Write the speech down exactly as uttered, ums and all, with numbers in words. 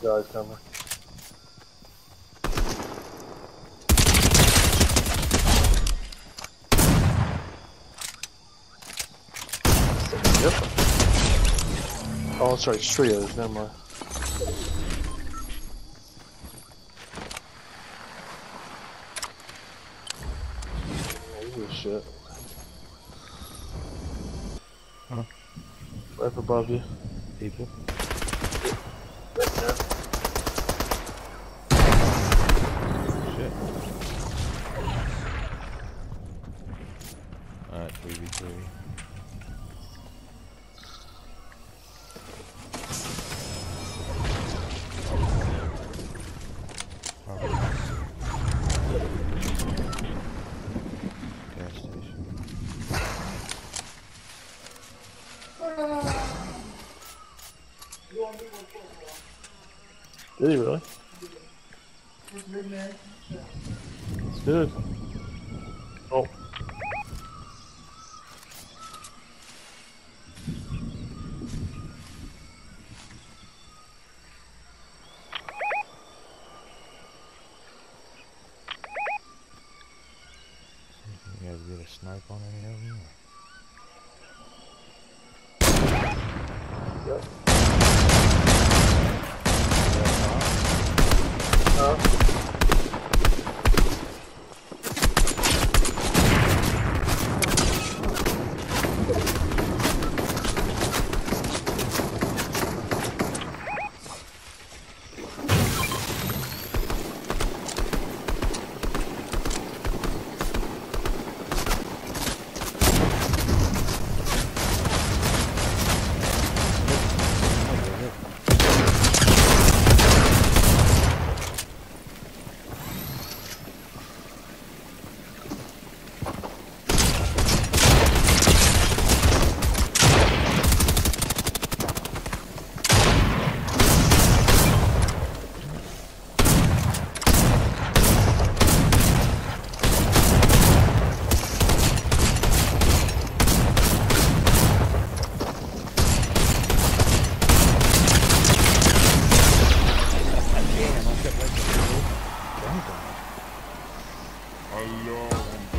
guys coming. Yep. Oh, sorry, it's trios, never mind. Holy shit. Huh? Right up above you. People. Right there. Shit. Alright, three v three. Gas station. Did he really? It's good. Oh. You guys get a snipe on any of them? Yep. Or? Uh. Alone.